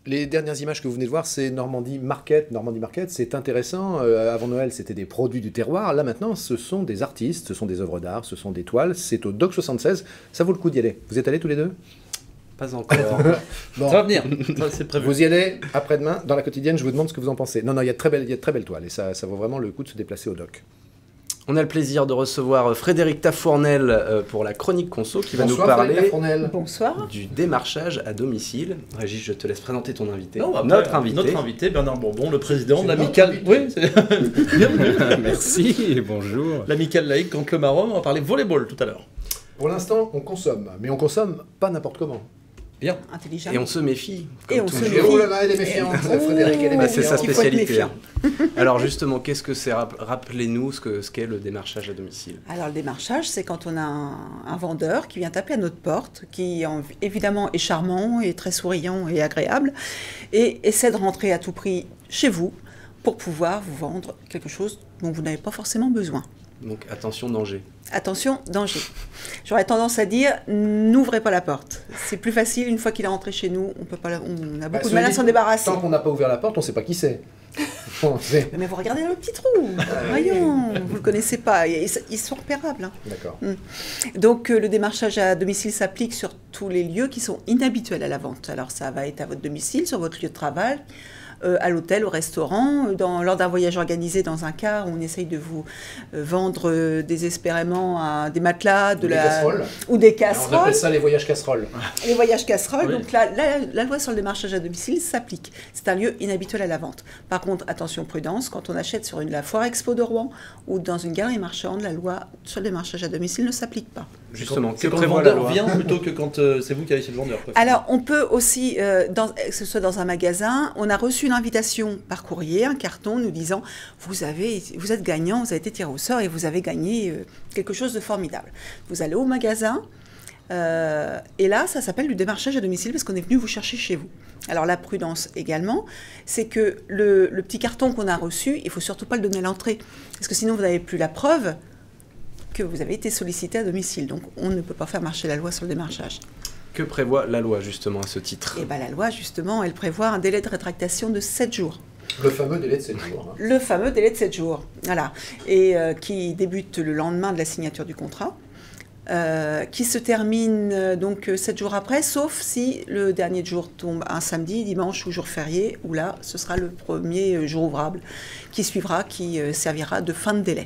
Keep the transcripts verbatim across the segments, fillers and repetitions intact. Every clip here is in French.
Les dernières images que vous venez de voir, c'est Normandie Market. Normandie Market, c'est intéressant. Euh, avant Noël, c'était des produits du terroir. Là, maintenant, ce sont des artistes, ce sont des œuvres d'art, ce sont des toiles. C'est au Dock soixante-seize. Ça vaut le coup d'y aller. Vous êtes allés tous les deux? Pas encore. Bon. Ça va venir, c'est prévu. Vous y allez après-demain, dans la quotidienne, je vous demande ce que vous en pensez. Non, non, il y a de très belles, il y a de très belles toiles et ça, ça vaut vraiment le coup de se déplacer au Dock. On a le plaisir de recevoir Frédéric Tafournel euh, pour la chronique conso qui va Bonsoir, nous parler Tafournel. Bonsoir. du démarchage à domicile. Régis, je te laisse présenter ton invité. Non, après, notre invité. Notre invité, Bernard Bourbon, le président de C'est l'amicale. notre Oui, c'est- bienvenue. Merci et bonjour. L'amicale laïque contre le Maroc, on va parler volleyball tout à l'heure. Pour l'instant, on consomme, mais on consomme pas n'importe comment. Bien. Intelligent. Et on se méfie. Et comme on se toujours. méfie. Oh là là, elle est méfiante, Frédéric, elle est Bah, c'est sa méfiante. Il faut être spécialité. méfiant. hein. Alors justement, qu'est-ce que c'est? Rapp- Rappelez-nous ce que ce qu'est le démarchage à domicile. Alors le démarchage, c'est quand on a un, un vendeur qui vient taper à notre porte, qui en- évidemment est charmant et très souriant et agréable, et essaie de rentrer à tout prix chez vous pour pouvoir vous vendre quelque chose dont vous n'avez pas forcément besoin. Donc attention, danger. Attention, danger. J'aurais tendance à dire, n'ouvrez pas la porte. C'est plus facile, une fois qu'il est rentré chez nous, on, peut pas, la- on a Bah, beaucoup de mal à s'en débarrasser. Tant qu'on n'a pas ouvert la porte, on ne sait pas qui c'est. Bon, c'est- Mais vous regardez dans le petit trou, voyons, vous ne le connaissez pas, ils, ils sont repérables. hein. D'accord. Donc euh, le démarchage à domicile s'applique sur tous les lieux qui sont inhabituels à la vente. Alors ça va être à votre domicile, sur votre lieu de travail, euh, à l'hôtel, au restaurant, dans, lors d'un voyage organisé dans un car où on essaye de vous euh, vendre euh, désespérément à des matelas, de Des la casseroles. ou des Alors, on casseroles, appelle ça les voyages casseroles. les voyages casseroles. Oui. Donc la, la, la loi sur le démarchage à domicile s'applique. C'est un lieu inhabituel à la vente. Par contre, attention, prudence, quand on achète sur une, la foire expo de Rouen ou dans une galerie marchande, la loi sur le démarchage à domicile ne s'applique pas. Justement, C'est que quand le prévoit la vendeur loi? vient plutôt que quand euh, c'est vous qui allez chez le vendeur. quoi. Alors, on peut aussi, euh, dans, que ce soit dans un magasin, on a reçu une invitation par courrier, un carton nous disant vous, avez, vous êtes gagnant, vous avez été tiré au sort et vous avez gagné euh, quelque chose de formidable. Vous allez au magasin euh, et là, ça s'appelle du démarchage à domicile parce qu'on est venu vous chercher chez vous. Alors, la prudence également, c'est que le, le petit carton qu'on a reçu, il ne faut surtout pas le donner à l'entrée parce que sinon, vous n'avez plus la preuve que vous avez été sollicité à domicile. Donc, on ne peut pas faire marcher la loi sur le démarchage. Que prévoit la loi justement à ce titre? Et bien la loi, justement, elle prévoit un délai de rétractation de sept jours. Le fameux délai de sept jours. hein. Le fameux délai de sept jours, voilà. Et euh, qui débute le lendemain de la signature du contrat, euh, qui se termine euh, donc sept jours après, sauf si le dernier jour tombe un samedi, dimanche ou jour férié, où là, ce sera le premier euh, jour ouvrable qui suivra, qui euh, servira de fin de délai.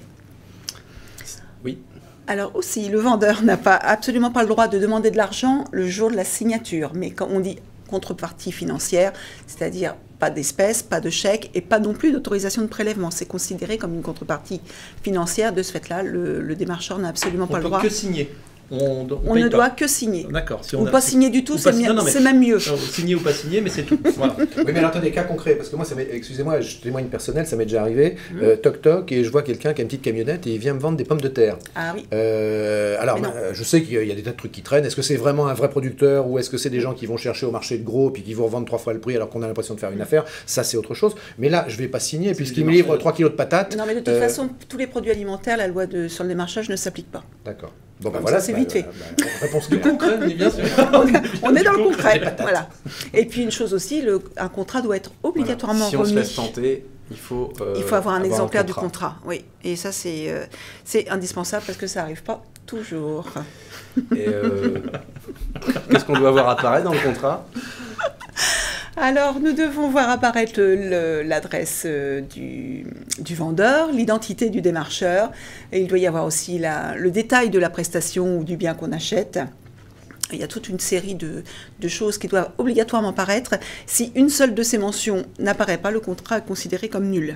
Oui. Alors aussi, le vendeur n'a pas, absolument pas le droit de demander de l'argent le jour de la signature. Mais quand on dit contrepartie financière, c'est-à-dire pas d'espèces, pas de chèque et pas non plus d'autorisation de prélèvement. C'est considéré comme une contrepartie financière. De ce fait-là, le, le démarcheur n'a absolument On pas le peut droit. que signer. On, on On paye ne pas. doit que signer. D'accord. Si Ou a- pas signer du tout, ou c'est pas signer- mieux- non, mais- c'est même mieux. Alors, signer ou pas signer, mais c'est tout. Voilà. Oui, mais alors attendez, cas concret, parce que moi, ça m'est- excusez-moi, je témoigne personnel, ça m'est déjà arrivé. Euh, toc toc, et je vois quelqu'un qui a une petite camionnette et il vient me vendre des pommes de terre. Ah oui. Euh, alors, Mais non. bah, je sais qu'il y a des tas de trucs qui traînent. Est-ce que c'est vraiment un vrai producteur ou est-ce que c'est des gens qui vont chercher au marché de gros puis qui vont revendre trois fois le prix alors qu'on a l'impression de faire une affaire? Ça, c'est autre chose. Mais là, je vais pas signer C'est puisqu'il du me livre marché. trois kilos de patates. Non, mais de toute Euh, façon, tous les produits alimentaires, la loi de, sur le démarchage ne s'applique pas. D'accord. Bon, bah Comme voilà, ça, c'est bah, vite fait. bah, bah, réponse Du claire. concret, mais bien sûr. On est dans le Du concret. concret. Voilà. Et puis une chose aussi, le, un contrat doit être obligatoirement Si on se remis. laisse tenter, il faut, euh, Il faut avoir un exemplaire du contrat. contrat, oui. Et ça, c'est euh, c'est indispensable parce que ça n'arrive pas toujours. Et euh, qu'est-ce qu'on doit voir apparaître dans le contrat? Alors, nous devons voir apparaître le- l'adresse euh, du, du vendeur, l'identité du démarcheur, et il doit y avoir aussi la- le détail de la prestation ou du bien qu'on achète. Il y a toute une série de, de choses qui doivent obligatoirement paraître. Si une seule de ces mentions n'apparaît pas, le contrat est considéré comme nul.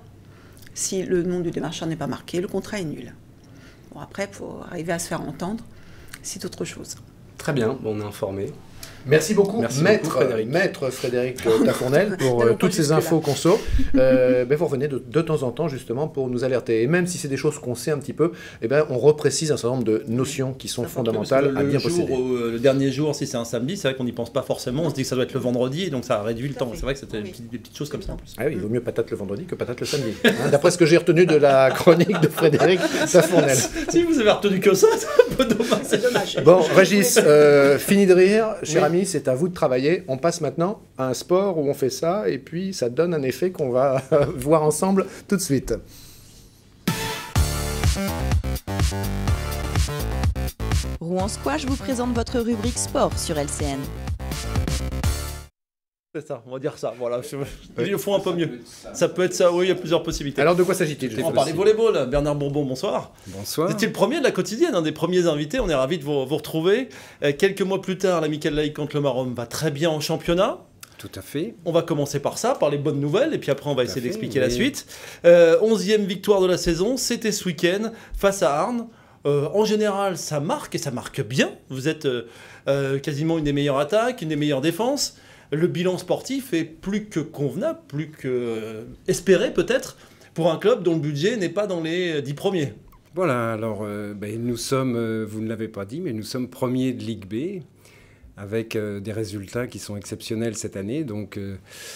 Si le nom du démarcheur n'est pas marqué, le contrat est nul. Bon, après, pour arriver à se faire entendre, c'est autre chose. Très bien, bon, on est informé. Merci beaucoup, Merci maître, beaucoup, Frédéric. maître Frédéric euh, Tafournel, pour Ne euh, va pas toutes ces jusque-là. infos conso. Euh, ben, vous revenez de, de temps en temps, justement, pour nous alerter. Et même si c'est des choses qu'on sait un petit peu, eh ben, on reprécise un certain nombre de notions qui sont Parce que fondamentales le à bien jour, posséder. euh, le dernier jour, si c'est un samedi, c'est vrai qu'on n'y pense pas forcément. On se dit que ça doit être le vendredi, et donc ça réduit le Tout à temps. fait. C'est vrai que c'était Oui. des petites- des petites choses comme ça en plus. Ah oui, il vaut mieux patate le vendredi que patate le samedi. Hein, d'après ce que j'ai retenu de la chronique de Frédéric Tafournel. Si vous avez retenu que ça, c'est un peu dommage. C'est dommage. Bon, Régis, euh, fini de rire, cher Oui. amis, c'est à vous de travailler. On passe maintenant à un sport où on fait ça, et puis ça donne un effet qu'on va voir ensemble tout de suite. Rouen Squash vous présente votre rubrique sport sur L C N. C'est ça, on va dire ça. Voilà, je, ils le font un peu mieux. Ça peut être ça, oui, il y a plusieurs possibilités. Alors de quoi s'agit-il? On va parler volleyball. Bernard Bourbon, bonsoir. Bonsoir. C'était le premier de la quotidienne, un des premiers invités. On est ravis de vous, vous retrouver. Euh, quelques mois plus tard, l'Amical Laïc contre le Maroc va très bien en championnat. Tout à fait. On va commencer par ça, par les bonnes nouvelles, et puis après on va Tout à essayer fait, d'expliquer mais- la suite. Euh, onzième victoire de la saison, c'était ce week-end face à Arnes. Euh, en général, ça marque, et ça marque bien. Vous êtes euh, euh, quasiment une des meilleures attaques, une des meilleures défenses. Le bilan sportif est plus que convenable, plus que euh, espéré peut-être, pour un club dont le budget n'est pas dans les dix premiers. Voilà, alors euh, ben, nous sommes, euh, vous ne l'avez pas dit, mais nous sommes premiers de Ligue B, avec euh, des résultats qui sont exceptionnels cette année. Donc euh,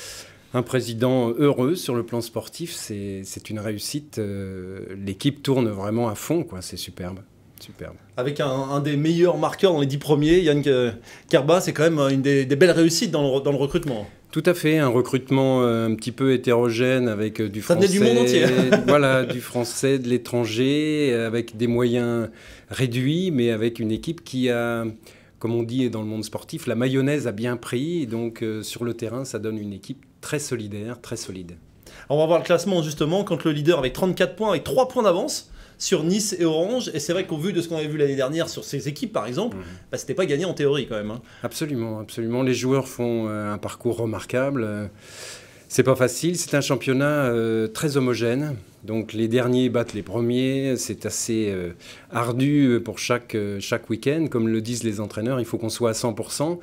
un président heureux sur le plan sportif, c'est c'est une réussite. Euh, L'équipe tourne vraiment à fond, quoi. C'est superbe. Superbe. Avec un, un des meilleurs marqueurs dans les dix premiers, Yann Kerba, c'est quand même une des, des belles réussites dans le, dans le recrutement. Tout à fait, un recrutement euh, un petit peu hétérogène avec euh, du Ça venait français, du monde entier. voilà, du français, de l'étranger, euh, avec des moyens réduits, mais avec une équipe qui a, comme on dit dans le monde sportif, la mayonnaise a bien pris. Et donc euh, sur le terrain, ça donne une équipe très solidaire, très solide. On va voir le classement justement, quand le leader avec trente-quatre points, avec trois points d'avance sur Nice et Orange. Et c'est vrai qu'au vu de ce qu'on avait vu l'année dernière sur ces équipes par exemple, mmh. bah, c'était pas gagné en théorie quand même. Hein. Absolument, absolument. Les joueurs font euh, un parcours remarquable. Euh, c'est pas facile. C'est un championnat euh, très homogène. Donc les derniers battent les premiers. C'est assez euh, ardu pour chaque, euh, chaque week-end. Comme le disent les entraîneurs, il faut qu'on soit à cent pour cent.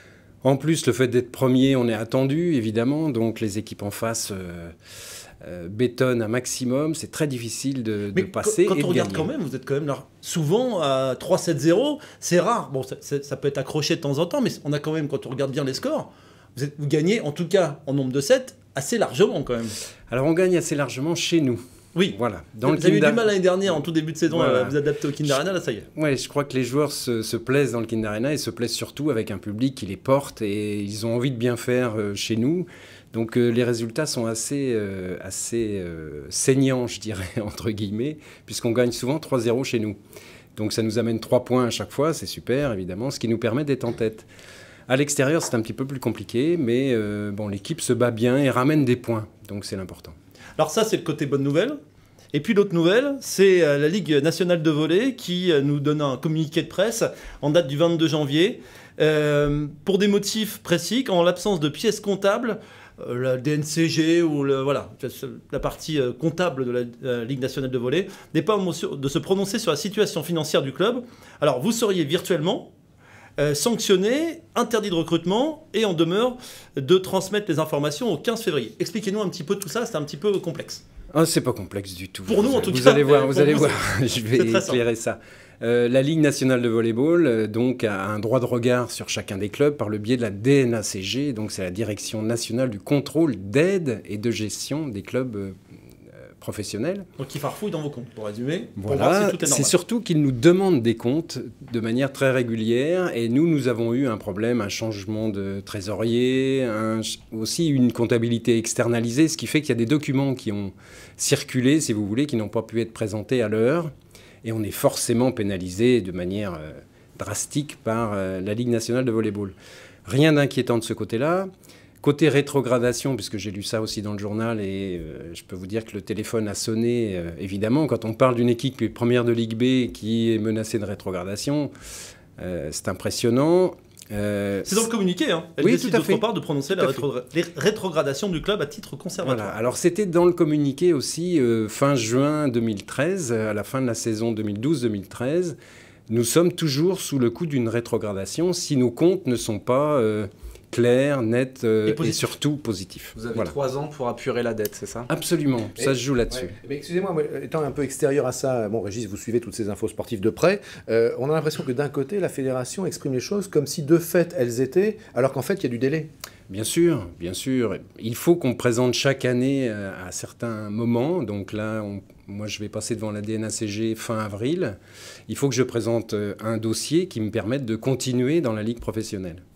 En plus, le fait d'être premier, on est attendu, évidemment. Donc les équipes en face euh, euh, bétonnent un maximum. C'est très difficile de, de passer. Quand, quand et on de regarde gagner. quand même, vous êtes quand même là souvent à trois sept zéro. C'est rare. Bon, ça, ça peut être accroché de temps en temps, mais on a quand même, quand on regarde bien les scores, vous, êtes, vous gagnez en tout cas en nombre de sets assez largement quand même. Alors on gagne assez largement chez nous. Oui, voilà. Dans vous le avez eu Kinder... du mal l'année dernière, en tout début de saison, voilà. à vous adapter au Kinder Arena, là ça y est. Oui, je crois que les joueurs se, se plaisent dans le Kinder Arena et se plaisent surtout avec un public qui les porte et ils ont envie de bien faire euh, chez nous. Donc euh, les résultats sont assez, euh, assez euh, saignants, je dirais, entre guillemets, puisqu'on gagne souvent trois zéro chez nous. Donc ça nous amène trois points à chaque fois, c'est super évidemment, ce qui nous permet d'être en tête. À l'extérieur, c'est un petit peu plus compliqué, mais euh, bon, l'équipe se bat bien et ramène des points, donc c'est l'important. Alors ça, c'est le côté bonne nouvelle. Et puis l'autre nouvelle, c'est la Ligue nationale de volley qui nous donne un communiqué de presse en date du vingt-deux janvier. Euh, pour des motifs précis, en l'absence de pièces comptables, euh, la D N C G ou le, voilà, la partie euh, comptable de la euh, Ligue nationale de volley n'est pas en mesure de se prononcer sur la situation financière du club. Alors vous seriez virtuellement euh, sanctionné, interdit de recrutement et en demeure de transmettre les informations au quinze février. Expliquez-nous un petit peu tout ça, c'est un petit peu complexe. Oh, c'est pas complexe du tout. Pour nous, en tout vous cas. Allez voir, vous allez vous, voir. Je vais éclairer ça. Euh, la Ligue nationale de volleyball euh, donc, a un droit de regard sur chacun des clubs par le biais de la D N A C G. Donc, c'est la Direction nationale du contrôle d'aide et de gestion des clubs euh, professionnels. Donc, ils farfouillent dans vos comptes, pour résumer. Voilà. C'est surtout qu'ils nous demandent des comptes de manière très régulière. Et nous, nous avons eu un problème, un changement de trésorier, un, aussi une comptabilité externalisée, ce qui fait qu'il y a des documents qui ont circulé, si vous voulez, qui n'ont pas pu être présentés à l'heure. Et on est forcément pénalisé de manière euh, drastique par euh, la Ligue nationale de volleyball. Rien d'inquiétant de ce côté-là. Côté rétrogradation, puisque j'ai lu ça aussi dans le journal, et euh, je peux vous dire que le téléphone a sonné, euh, évidemment, quand on parle d'une équipe qui est première de Ligue B qui est menacée de rétrogradation, euh, c'est impressionnant. Euh, c'est dans le communiqué, hein. Elle oui, décide tout à d'autre fait. part de prononcer la rétro les rétrogradation du club à titre conservatoire. Voilà. Alors c'était dans le communiqué aussi euh, fin juin deux mille treize, à la fin de la saison deux mille douze deux mille treize. Nous sommes toujours sous le coup d'une rétrogradation si nos comptes ne sont pas euh, clairs, nets euh, et, et surtout positifs. Vous avez voilà. trois ans pour apurer la dette, c'est ça? Absolument, et, ça se joue là-dessus. Ouais. Excusez-moi, moi, étant un peu extérieur à ça, bon Régis, vous suivez toutes ces infos sportives de près, euh, on a l'impression que d'un côté, la fédération exprime les choses comme si de fait elles étaient, alors qu'en fait il y a du délai. Bien sûr, bien sûr. Il faut qu'on présente chaque année euh, à certains moments. Donc là, on, moi, je vais passer devant la D N A C G fin avril. Il faut que je présente euh, un dossier qui me permette de continuer dans la ligue professionnelle.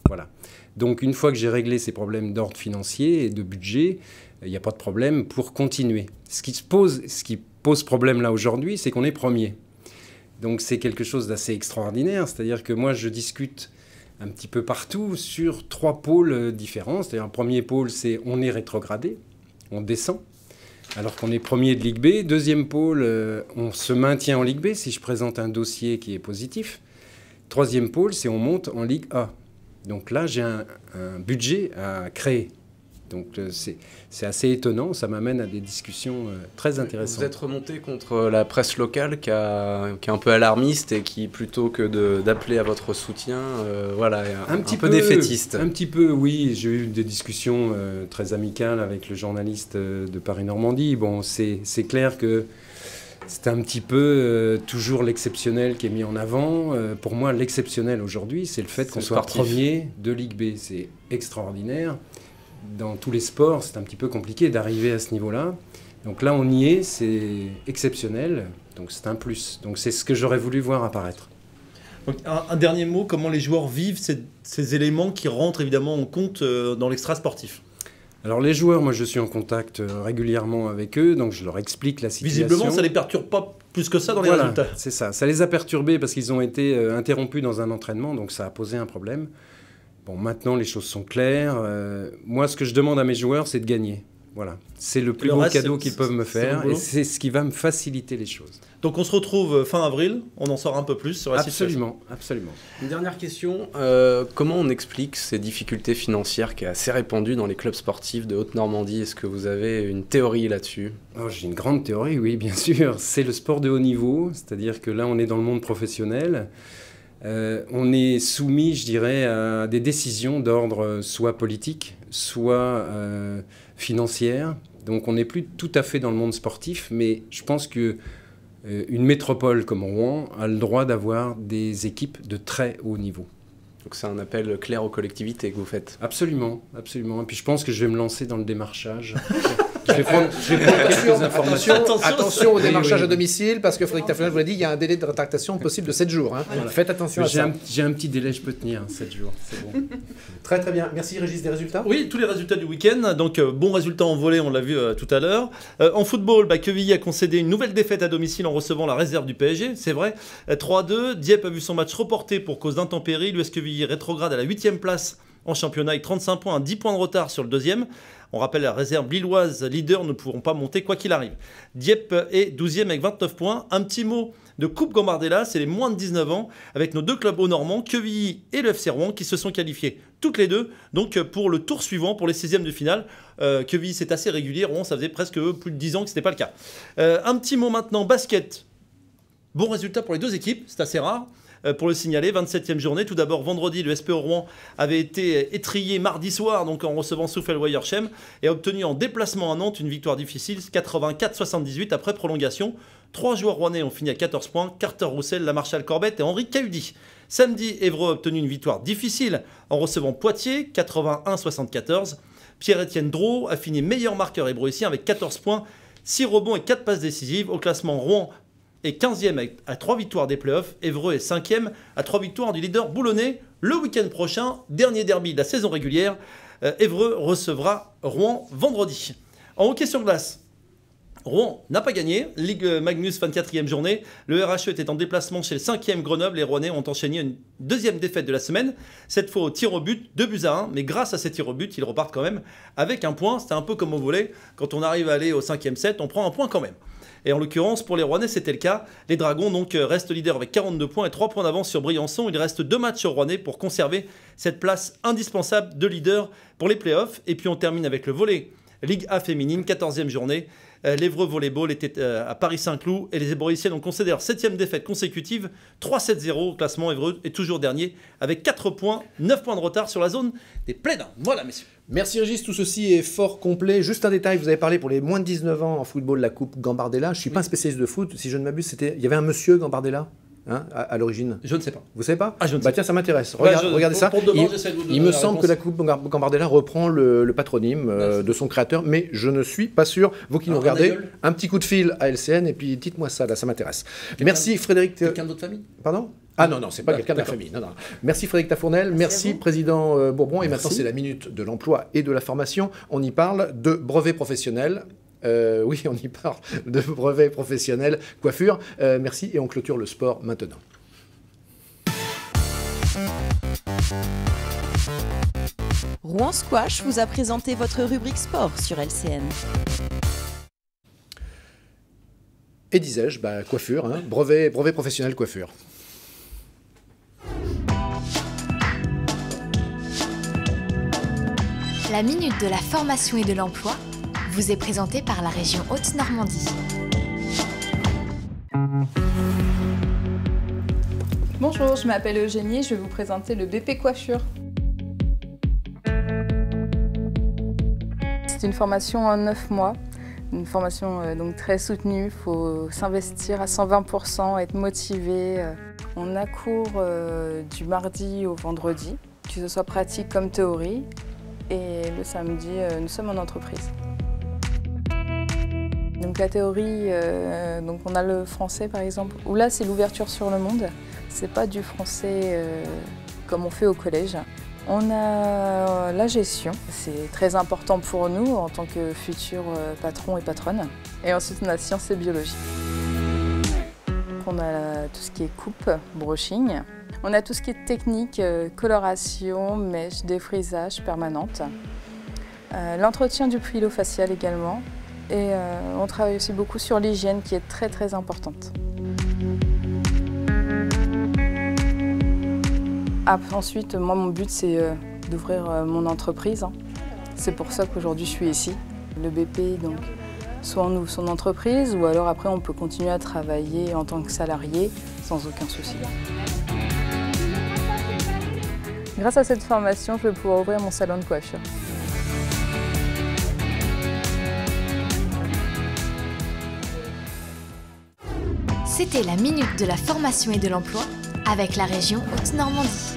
Voilà. Donc une fois que j'ai réglé ces problèmes d'ordre financier et de budget, il n'y a pas de problème pour continuer. Ce qui se pose, ce qui pose problème là aujourd'hui, c'est qu'on est premier. Donc c'est quelque chose d'assez extraordinaire, c'est-à-dire que moi je discute un petit peu partout sur trois pôles différents. C'est-à-dire un premier pôle, c'est on est rétrogradé, on descend, alors qu'on est premier de Ligue B. Deuxième pôle, euh, on se maintient en Ligue B si je présente un dossier qui est positif. Troisième pôle, c'est on monte en Ligue A. Donc là, j'ai un, un budget à créer. Donc euh, c'est assez étonnant, ça m'amène à des discussions euh, très intéressantes. Vous êtes remonté contre la presse locale qui, a, qui est un peu alarmiste et qui, plutôt que d'appeler à votre soutien, euh, voilà, est un, un, petit un peu, peu défaitiste. Un petit peu, oui. J'ai eu des discussions euh, très amicales avec le journaliste euh, de Paris-Normandie. Bon, c'est clair que c'est un petit peu euh, toujours l'exceptionnel qui est mis en avant. Euh, pour moi, l'exceptionnel aujourd'hui, c'est le fait qu'on soit premier de Ligue B. C'est extraordinaire. Dans tous les sports, c'est un petit peu compliqué d'arriver à ce niveau-là. Donc là, on y est, c'est exceptionnel. Donc c'est un plus. Donc c'est ce que j'aurais voulu voir apparaître. Donc, un, un dernier mot, comment les joueurs vivent ces, ces éléments qui rentrent évidemment en compte euh, dans l'extra-sportif? Alors les joueurs, moi je suis en contact régulièrement avec eux, donc je leur explique la situation. Visiblement, ça ne les perturbe pas plus que ça dans les voilà, résultats. C'est ça. Ça les a perturbés parce qu'ils ont été euh, interrompus dans un entraînement, donc ça a posé un problème. Bon, maintenant, les choses sont claires. Euh, moi, ce que je demande à mes joueurs, c'est de gagner. Voilà. C'est le plus beau cadeau qu'ils peuvent me faire et c'est ce qui va me faciliter les choses. Donc, on se retrouve fin avril. On en saura un peu plus sur la absolument, situation. Absolument. Une dernière question. Euh, comment on explique ces difficultés financières qui est assez répandue dans les clubs sportifs de Haute-Normandie? Est-ce que vous avez une théorie là-dessus? Oh, j'ai une grande théorie, oui, bien sûr. C'est le sport de haut niveau. C'est-à-dire que là, on est dans le monde professionnel. Euh, on est soumis, je dirais, à des décisions d'ordre soit politique, soit euh, financière. Donc on n'est plus tout à fait dans le monde sportif, mais je pense que euh, une métropole comme Rouen a le droit d'avoir des équipes de très haut niveau. Donc c'est un appel clair aux collectivités que vous faites? Absolument, absolument. Et puis je pense que je vais me lancer dans le démarchage. Je vais prendre, je vais prendre quelques informations. Attention, attention au démarchage oui, oui. à domicile, parce que Frédéric Taffurnel vous l'a dit, il y a un délai de rétractation possible de sept jours. Hein. Voilà. Faites attention à ça. J'ai un petit délai, je peux tenir, sept jours, c'est bon. Très très bien. Merci Régis, des résultats? Oui, tous les résultats du week-end. Donc euh, bon résultat en volley, on l'a vu euh, tout à l'heure. Euh, en football, bah, Quevilly a concédé une nouvelle défaite à domicile en recevant la réserve du P S G, c'est vrai. Euh, trois à deux, Dieppe a vu son match reporté pour cause d'intempéries. L'U S Quevilly rétrograde à la huitième place en championnat avec trente-cinq points, à dix points de retard sur le deuxième. On rappelle la réserve lilloise, leader, ne pourront pas monter quoi qu'il arrive. Dieppe est douzième avec vingt-neuf points. Un petit mot de Coupe Gambardella, c'est les moins de dix-neuf ans, avec nos deux clubs hauts normands, Quevilly et le F C Rouen, qui se sont qualifiés toutes les deux donc pour le tour suivant, pour les seizièmes de finale. Euh, Quevilly, c'est assez régulier. Rouen, ça faisait presque plus de dix ans que ce n'était pas le cas. Euh, un petit mot maintenant, basket. Bon résultat pour les deux équipes, c'est assez rare. Pour le signaler, vingt-septième journée. Tout d'abord, vendredi, le S P O Rouen avait été étrillé mardi soir, donc en recevant Souffel-Weyerchem, et a obtenu en déplacement à Nantes une victoire difficile, quatre-vingt-quatre à soixante-dix-huit après prolongation. Trois joueurs rouennais ont fini à quatorze points, Carter Roussel, Lamarchal Corbett et Henri Cahudi. Samedi, Évreux a obtenu une victoire difficile en recevant Poitiers, quatre-vingt-un à soixante-quatorze. Pierre-Étienne Drault a fini meilleur marqueur hébroïcien avec quatorze points, six rebonds et quatre passes décisives. Au classement, Rouen est quinzième à trois victoires des playoffs. Évreux est cinquième à trois victoires du leader boulonnais. Le week-end prochain, dernier derby de la saison régulière, euh, Évreux recevra Rouen vendredi. En hockey sur glace, Rouen n'a pas gagné. Ligue Magnus, vingt-quatrième journée. Le R H E était en déplacement chez le cinquième Grenoble. Les Rouennais ont enchaîné une deuxième défaite de la semaine. Cette fois au tir au but, deux buts à un. Mais grâce à ces tirs au but, ils repartent quand même avec un point. C'était un peu comme au volley. Quand on arrive à aller au cinquième set, on prend un point quand même. Et en l'occurrence, pour les Rouennais, c'était le cas. Les Dragons donc restent leaders avec quarante-deux points et trois points d'avance sur Briançon. Il reste deux matchs aux Rouennais pour conserver cette place indispensable de leader pour les playoffs. Et puis on termine avec le volley. Ligue A féminine, quatorzième journée. Euh, L'Évreux Volleyball était euh, à Paris-Saint-Cloud et les Ébroïciennes ont concédé leur septième défaite consécutive, trois sept zéro au classement. Évreux est toujours dernier avec quatre points, neuf points de retard sur la zone des playdowns. Voilà, messieurs. Merci Régis, tout ceci est fort complet. Juste un détail, vous avez parlé pour les moins de dix-neuf ans en football, la Coupe Gambardella. Je ne suis oui. pas un spécialiste de foot, si je ne m'abuse, c'était... il y avait un monsieur Gambardella hein, à, à l'origine. Je ne sais pas. Vous ne savez pas? Ah, je ne bah sais tiens, ça m'intéresse. Ouais, Regarde, je, regardez pour, ça. pour demain, il il me semble que la Coupe Gambardella reprend le, le patronyme euh, de son créateur, mais je ne suis pas sûr. Vous qui nous Alors, regardez, un petit coup de fil à L C N et puis dites-moi ça, là, ça m'intéresse. Merci Frédéric. Quelqu'un d'autre famille? Pardon? Ah non, non, c'est pas quelqu'un de la famille. Non, non. Merci Frédéric Tafournel, merci, merci Président euh, Bourbon. Et merci. Maintenant, c'est la minute de l'emploi et de la formation. On y parle de brevets professionnels. Euh, oui, on y parle de brevets professionnels coiffure. Euh, merci et on clôture le sport maintenant. Rouen Squash vous a présenté votre rubrique sport sur L C N. Et disais-je, bah, coiffure, hein, brevet, brevet professionnel coiffure. La minute de la formation et de l'emploi vous est présentée par la région Haute-Normandie. Bonjour, je m'appelle Eugénie, je vais vous présenter le B P Coiffure. C'est une formation en neuf mois, une formation euh, donc très soutenue, il faut s'investir à cent vingt pour cent, être motivé. On a cours euh, du mardi au vendredi, que ce soit pratique comme théorie, et le samedi, euh, nous sommes en entreprise. Donc la théorie, euh, donc on a le français par exemple, où là c'est l'ouverture sur le monde, c'est pas du français euh, comme on fait au collège. On a la gestion, c'est très important pour nous en tant que futurs patrons et patronnes. Et ensuite on a sciences et biologie. On a tout ce qui est coupe, brushing. On a tout ce qui est technique, coloration, mèche, défrisage permanente. Euh, L'entretien du philo-facial également. Et euh, on travaille aussi beaucoup sur l'hygiène qui est très très importante. Après, ensuite, moi, mon but, c'est euh, d'ouvrir euh, mon entreprise. Hein. C'est pour ça qu'aujourd'hui, je suis ici. Le B P, donc, soit on ouvre son entreprise, ou alors après, on peut continuer à travailler en tant que salarié sans aucun souci. Grâce à cette formation, je vais pouvoir ouvrir mon salon de coiffure. C'était la minute de la formation et de l'emploi avec la région Haute-Normandie.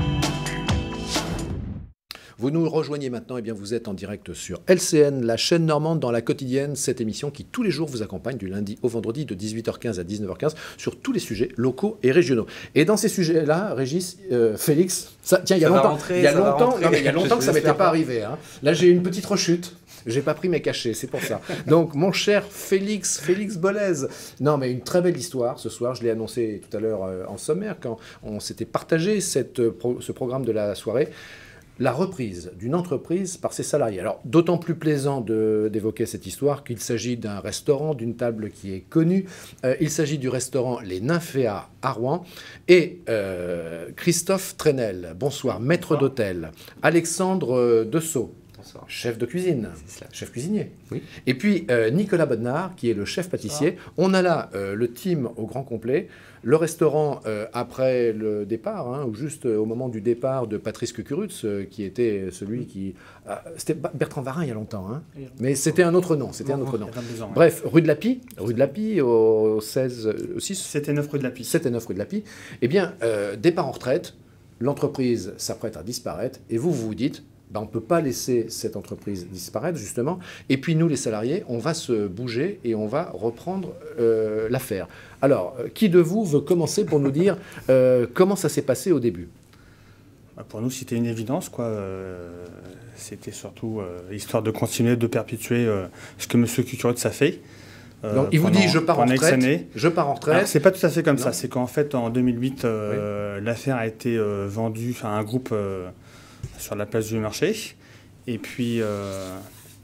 Vous nous rejoignez maintenant, et bien vous êtes en direct sur L C N, la chaîne normande dans la quotidienne, cette émission qui tous les jours vous accompagne du lundi au vendredi de dix-huit heures quinze à dix-neuf heures quinze sur tous les sujets locaux et régionaux. Et dans ces sujets-là, Régis, euh, Félix, ça, tiens, il y a ça longtemps, rentrer, il y a ça longtemps, rentrer, non, mais il y a longtemps que ça m'était pas, pas arrivé. Hein. Là, j'ai eu une petite rechute. J'ai pas pris mes cachets, c'est pour ça. Donc, mon cher Félix, Félix Bollez. Non, mais une très belle histoire ce soir. Je l'ai annoncé tout à l'heure euh, en sommaire quand on s'était partagé cette, euh, pro, ce programme de la soirée. La reprise d'une entreprise par ses salariés. Alors, d'autant plus plaisant d'évoquer cette histoire qu'il s'agit d'un restaurant, d'une table qui est connue. Euh, il s'agit du restaurant Les Nymphéas à Rouen. Et euh, Christophe Trenel, bonsoir, maître d'hôtel. Alexandre Dessau, bonsoir, chef de cuisine, chef cuisinier. Oui. Et puis euh, Nicolas Bodnar, qui est le chef pâtissier. Bonsoir. On a là euh, le team au grand complet. Le restaurant, euh, après le départ, hein, ou juste euh, au moment du départ de Patrice Cucurutz, euh, qui était celui qui... Euh, c'était Bertrand Varin il y a longtemps, hein, mais c'était un autre nom. C'était un autre nom. Ans, Bref, rue de la Pie, rue de la Pie, au seize, au six... sept et neuf rue de la Pie. sept et neuf rue de la Pie. Eh bien, euh, départ en retraite, l'entreprise s'apprête à disparaître, et vous, vous vous dites... Ben, on ne peut pas laisser cette entreprise disparaître, justement. Et puis, nous, les salariés, on va se bouger et on va reprendre euh, l'affaire. Alors, qui de vous veut commencer pour nous dire euh, comment ça s'est passé au début? Pour nous, c'était une évidence, quoi. Euh, c'était surtout euh, histoire de continuer, de perpétuer euh, ce que M. Cucurutz a fait. Euh, Donc, il vous dit, je pars en retraite, je pars en retraite. C'est pas tout à fait comme non. ça. C'est qu'en fait, en deux mille huit, euh, oui. l'affaire a été euh, vendue à un groupe... Euh, sur la place du marché, et puis euh,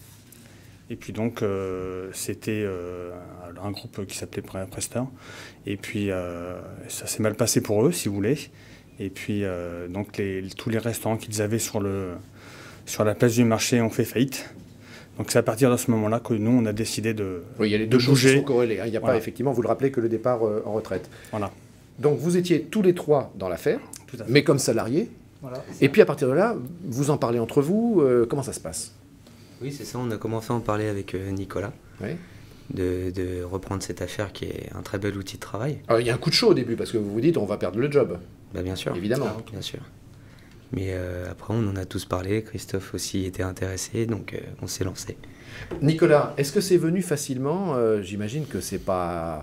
et puis donc euh, c'était euh, un groupe qui s'appelait Prestar, et puis euh, ça s'est mal passé pour eux, si vous voulez, et puis euh, donc les, tous les restaurants qu'ils avaient sur le sur la place du marché ont fait faillite. Donc c'est à partir de ce moment-là que nous on a décidé de oui, il y a les de deux choses bouger. Qui sont corrélées, hein. Il n'y a voilà. pas effectivement, vous le rappelez, que le départ euh, en retraite. Voilà. Donc vous étiez tous les trois dans l'affaire, mais comme salariés. Voilà, et puis à partir de là, vous en parlez entre vous, euh, comment ça se passe? Oui, c'est ça, on a commencé à en parler avec euh, Nicolas, oui. de, de reprendre cette affaire qui est un très bel outil de travail. Alors, il y a un coup de chaud au début, parce que vous vous dites on va perdre le job. Bah, bien sûr. Évidemment. Bien sûr. Mais euh, après, on en a tous parlé, Christophe aussi était intéressé, donc euh, on s'est lancé. Nicolas, est-ce que c'est venu facilement? euh, J'imagine que c'est pas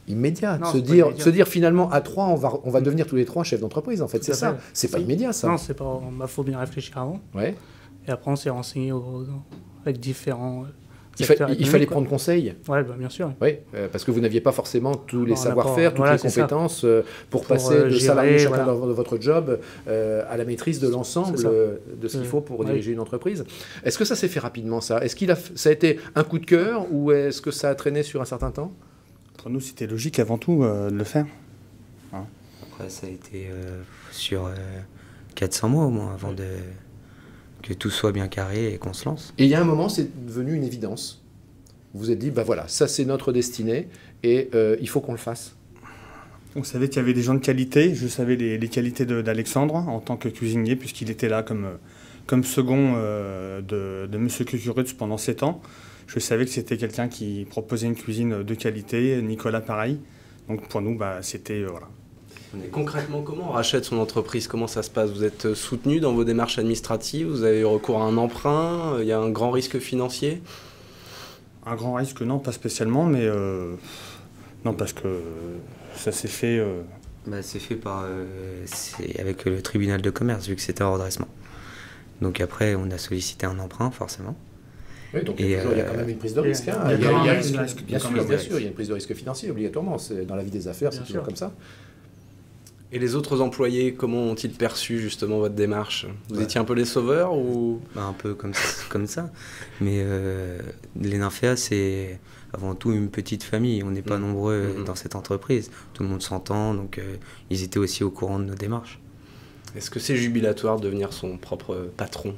immédiat. Non, se, c'est pas dire, immédiat. se dire finalement, à trois, on va, on va devenir tous les trois chefs d'entreprise, en fait. Tout C'est à ça. fait. C'est pas immédiat, ça. Non, c'est pas. Il faut bien réfléchir avant. Ouais. Et après, on s'est renseigné au- avec différents. euh, Il, fa- secteurs il économiques, fallait quoi. prendre conseil. Ouais, bah, bien sûr. Oui, euh, parce que vous n'aviez pas forcément tous les Non, on n'a savoir-faire, pas- toutes voilà, les c'est ça. compétences euh, pour, Pour, passer euh, de gérer, salarié chacun voilà. de votre job euh, à la maîtrise de l'ensemble C'est ça. euh, de ce qu'il Euh, faut pour oui. diriger une entreprise. Est-ce que ça s'est fait rapidement, ça? Est-ce qu'il a, f- ça a été un coup de cœur ou est-ce que ça a traîné sur un certain temps? Pour nous, c'était logique avant tout euh, de le faire. Après, ça a été euh, sur euh, quatre cents mois au moins avant de, que tout soit bien carré et qu'on se lance. Et il y a un moment, c'est devenu une évidence. Vous vous êtes dit, bah voilà, ça c'est notre destinée et euh, il faut qu'on le fasse. On savait qu'il y avait des gens de qualité. Je savais les, les qualités de- d'Alexandre en tant que cuisinier, puisqu'il était là comme, euh, comme second euh, de, de M. Kukurutz pendant sept ans. Je savais que c'était quelqu'un qui proposait une cuisine de qualité. Nicolas, pareil. Donc pour nous, bah, c'était... euh, voilà. Et concrètement, comment on rachète son entreprise? Comment ça se passe? Vous êtes euh, soutenu dans vos démarches administratives? Vous avez eu recours à un emprunt? Il y a un grand risque financier? Un grand risque, non, pas spécialement, mais... euh, non, parce que ça s'est fait... euh, Bah, c'est fait par, euh, c'est avec le tribunal de commerce, vu que c'était un redressement. Donc après, on a sollicité un emprunt, forcément. Oui, donc Et, il y a toujours- il y a quand euh, même une prise de il y a- risque. hein. il y a Il y a- quand même il y a- une prise de risque, Bien quand sûr, même. bien sûr, il y a une prise de risque financier obligatoirement. C'est- Dans la vie des affaires, c'est Bien toujours sûr. comme ça. Et les autres employés, comment ont-ils perçu justement votre démarche? Vous Ouais. étiez un peu les sauveurs ou... Bah, un peu comme, comme ça. Mais euh, les Nymphéas, c'est avant tout une petite famille. On n'est pas Mhm. nombreux Mhm. dans cette entreprise. Tout le monde s'entend, donc euh, ils étaient aussi au courant de nos démarches. Est-ce que c'est jubilatoire de devenir son propre patron?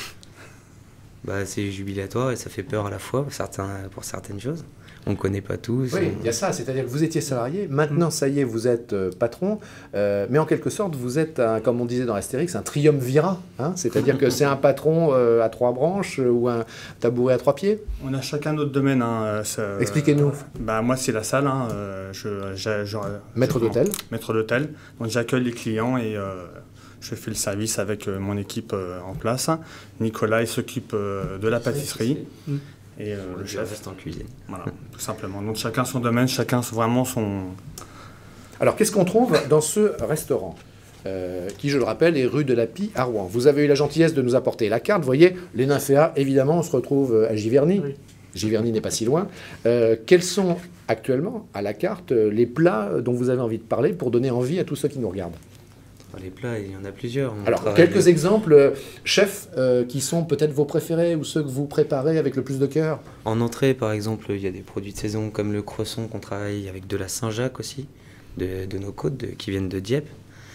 Bah, c'est jubilatoire et ça fait peur à la fois pour, certains, pour certaines choses. On ne connaît pas tous. Oui, on- il y a ça, c'est-à-dire que vous étiez salarié, maintenant ça y est, vous êtes euh, patron, euh, mais en quelque sorte, vous êtes, un- comme on disait dans Astérix, un triumvirat, hein, c'est-à-dire que c'est un patron euh, à trois branches euh, ou un tabouret à trois pieds. On a chacun notre domaine. Hein, euh, ça- Expliquez-nous. Bah, moi, c'est la salle. Hein, euh, je, j'a- je- Maître je- d'hôtel. Maître d'hôtel. Donc j'accueille les clients et euh, je fais le service avec euh, mon équipe euh, en place. Nicolas, il s'occupe euh, de la pâtisserie. Mm. Et euh, on le chef. reste en cuisine. Voilà, tout simplement. Donc chacun son domaine, chacun vraiment son... Alors, qu'est-ce qu'on trouve dans ce restaurant euh, qui, je le rappelle, est rue de la Pie à Rouen? Vous avez eu la gentillesse de nous apporter la carte. Vous voyez, les Nymphéas, évidemment, on se retrouve à Giverny. Oui. Giverny n'est pas si loin. Euh, quels sont actuellement, à la carte, euh, les plats dont vous avez envie de parler pour donner envie à tous ceux qui nous regardent? Enfin, les plats, il y en a plusieurs. On Alors, travaille quelques les- exemples, euh, chefs, euh, qui sont peut-être vos préférés ou ceux que vous préparez avec le plus de cœur. En entrée, par exemple, il y a des produits de saison comme le croissant qu'on travaille avec de la Saint-Jacques aussi, de, de nos côtes, de- qui viennent de Dieppe.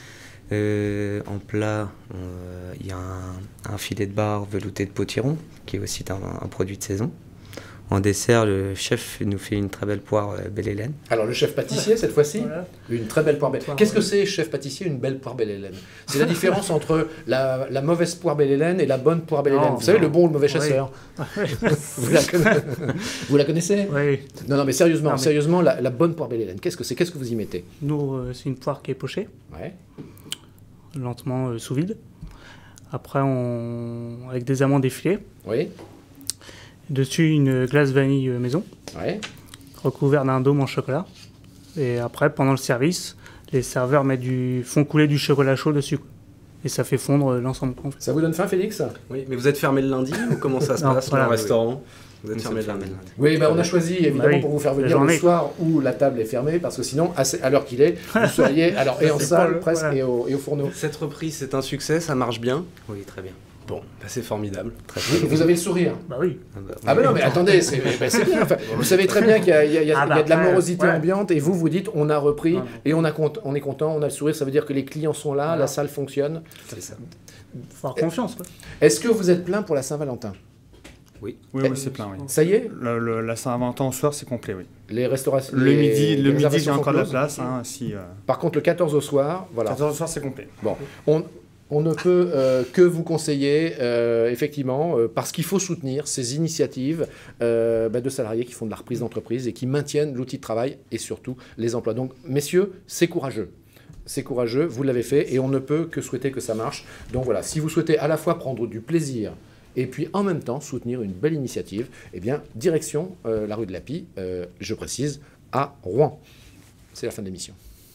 Euh, en plat, euh, il y a un, un filet de bar velouté de potiron, qui est aussi un, un produit de saison. En dessert, le chef nous fait une très belle poire euh, Belle Hélène. Alors, le chef pâtissier, cette fois-ci, Voilà. une très belle poire Belle. Poire, Qu'est-ce que ouais. c'est, chef pâtissier, une belle poire Belle Hélène? C'est la différence entre la, la mauvaise poire Belle Hélène et la bonne poire Belle Non, Hélène. Vous savez, non. le bon ou le mauvais Oui. chasseur. vous, la conna- vous la connaissez? Oui. Non, non, mais sérieusement, Non, mais- sérieusement, la, la bonne poire Belle Hélène, qu'est-ce que c'est? Qu'est-ce que vous y mettez? Nous, euh, c'est une poire qui est pochée, Ouais. lentement euh, sous vide. Après, on... avec des amandes effilées. Oui. Dessus, une glace vanille euh, maison, Ouais. recouverte d'un dôme en chocolat. Et après, pendant le service, les serveurs mettent du... font couler du chocolat chaud dessus. Et ça fait fondre euh, l'ensemble. en fait. Ça vous donne faim, Félix? Oui, mais vous êtes fermé le lundi ou comment ça se Non, passe voilà. dans le restaurant? Vous êtes Nous fermé sommes le lundi. fermés le lundi. Oui, bah, on a choisi évidemment Bah oui, pour vous faire la venir le journée. soir où la table est fermée, parce que sinon, à, ce- à l'heure qu'il est, vous seriez alors et en C'est salle pas le- presque voilà. et, au, et au fourneau. Cette reprise, c'est un succès, ça marche bien. Oui, très bien. Bon, bah, c'est formidable. Très Vous, vous avez le sourire. Bah oui. Ah bah, Ah ben non, mais attendez, c'est ben, c'est bien. Enfin, vous savez très bien qu'il y a, il y a- il y a- Ah il y a bah de la après, morosité ouais. ambiante et vous, vous dites on a repris Non, non. et on, a cont- on est content, on a le sourire, ça veut dire que les clients sont là, Voilà. la salle fonctionne. c'est ça. Faut avoir confiance. Quoi. Est-ce que vous êtes plein pour la Saint-Valentin? Oui. Oui, oui, c'est plein, oui. Ça y est, Le, le- la Saint-Valentin au soir, c'est complet, oui. les restaurations. Le les- midi, les le midi j'ai réservations sont encore de la closes. place. Hein, si, euh, Par contre, le quatorze au soir, voilà. quatorze au soir, c'est complet. Bon, on, on ne peut euh, que vous conseiller, euh, effectivement, euh, parce qu'il faut soutenir ces initiatives euh, bah, de salariés qui font de la reprise d'entreprise et qui maintiennent l'outil de travail et surtout les emplois. Donc, messieurs, c'est courageux. C'est courageux, vous l'avez fait et on ne peut que souhaiter que ça marche. Donc voilà, si vous souhaitez à la fois prendre du plaisir et puis en même temps soutenir une belle initiative, eh bien, direction euh, la rue de la Pie, euh, je précise, à Rouen. C'est la fin de l'émission.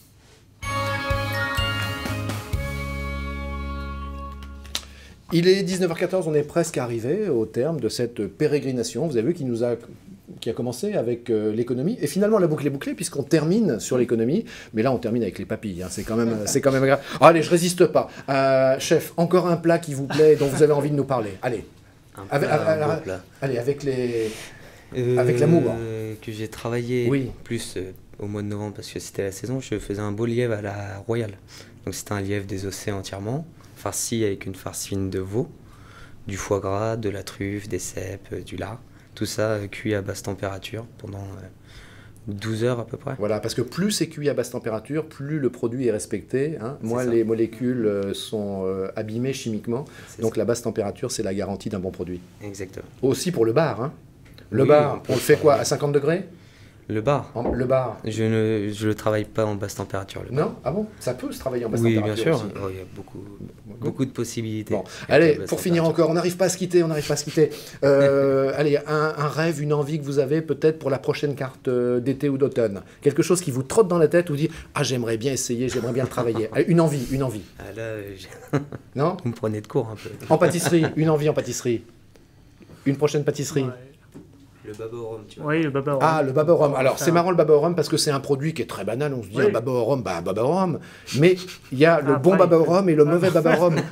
Il est dix-neuf heures quatorze, on est presque arrivé au terme de cette pérégrination. Vous avez vu qui nous a, qui a commencé avec euh, l'économie. Et finalement, la boucle est bouclée puisqu'on termine sur l'économie. Mais là, on termine avec les papilles. Hein. C'est quand même, c'est quand même grave. Oh, allez, je résiste pas. Euh, chef, encore un plat qui vous plaît, dont vous avez envie de nous parler. Allez. Un avec, plat, avec, un beau plat. Allez, avec les, Euh, avec l'amour. Que j'ai travaillé Oui. plus euh, au mois de novembre parce que c'était la saison. Je faisais un beau lièvre à la Royale. Donc c'était un lièvre désossé entièrement, farci avec une farce fine de veau, du foie gras, de la truffe, des cèpes, euh, du lard. Tout ça euh, cuit à basse température pendant euh, douze heures à peu près. Voilà, parce que plus c'est cuit à basse température, plus le produit est respecté. Hein. Moins ça. les molécules euh, sont euh, abîmées chimiquement. C'est Donc ça. la basse température, c'est la garantie d'un bon produit. Exactement. Aussi pour le bar. Hein. Le Oui, bar, on peut on le fait quoi? travailler. À cinquante degrés? Le bar, En- Le bar. je ne je le travaille pas en basse température. Le bar. Non? Ah bon? Ça peut se travailler en basse Oui, bien température sûr. aussi. Oh, il y a beaucoup, beaucoup de possibilités. Bon, avec la allez, basse pour finir température. encore, on n'arrive pas à se quitter, on n'arrive pas à se quitter. Euh, allez, un, un rêve, une envie que vous avez peut-être pour la prochaine carte euh, d'été ou d'automne. Quelque chose qui vous trotte dans la tête ou vous dit « Ah, j'aimerais bien essayer, j'aimerais bien le travailler. » Allez, une envie, une envie. Ah là, euh, j'ai- Non? vous me prenez de court un peu. En pâtisserie, une envie en pâtisserie. Une prochaine pâtisserie. Ouais. Le baba au rhum, tu vois. Oui, le baba au Ah, rhum. le baba au rhum. Alors, Ça- c'est marrant le baba au rhum parce que c'est un produit qui est très banal. On se dit Oui. un baba au rhum, bah un baba au rhum. Mais il y a le Ah, bon pareil. baba au rhum et le mauvais baba au rhum.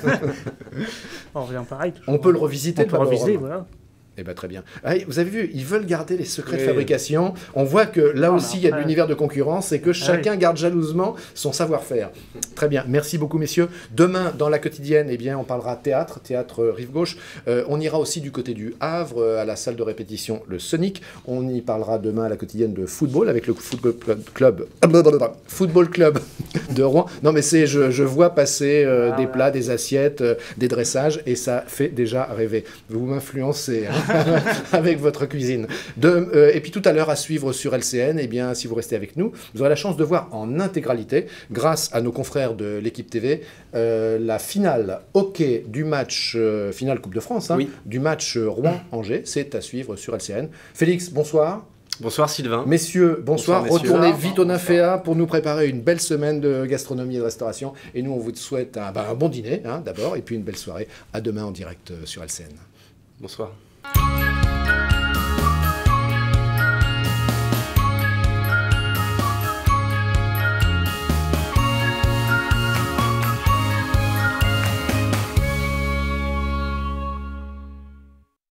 On revient pareil. toujours. On peut le revisiter, On le peut baba au revisiter, rhum. voilà. Eh bien, très bien. Ah, vous avez vu, ils veulent garder les secrets de Oui. fabrication. On voit que là Non, mais aussi, il y a de après- l'univers de concurrence et que chacun garde jalousement son savoir-faire. Très bien. Merci beaucoup, messieurs. Demain, dans la quotidienne, eh bien, on parlera théâtre, théâtre euh, Rive Gauche. Euh, on ira aussi du côté du Havre, euh, à la salle de répétition, le Sonic. On y parlera demain à la quotidienne de football avec le football club, club, football club de Rouen. Non, mais c'est, je, je vois passer euh, Ah, des ouais. plats, des assiettes, euh, des dressages et ça fait déjà rêver. Vous m'influencez hein, avec votre cuisine. De, euh, et puis tout à l'heure à suivre sur L C N, eh bien, si vous restez avec nous, vous aurez la chance de voir en intégralité, grâce à nos confrères de l'équipe T V, euh, la finale hockey du match, euh, finale Coupe de France, hein, Oui. du match euh, Rouen-Angers. C'est à suivre sur L C N. Félix, bonsoir. Bonsoir Sylvain. Messieurs, bonsoir. Bonsoir, messieurs. Retournez vite au Nymphéa pour nous préparer une belle semaine de gastronomie et de restauration. Et nous, on vous souhaite un, bah, un bon dîner, hein, d'abord, et puis une belle soirée. À demain en direct euh, sur L C N. Bonsoir.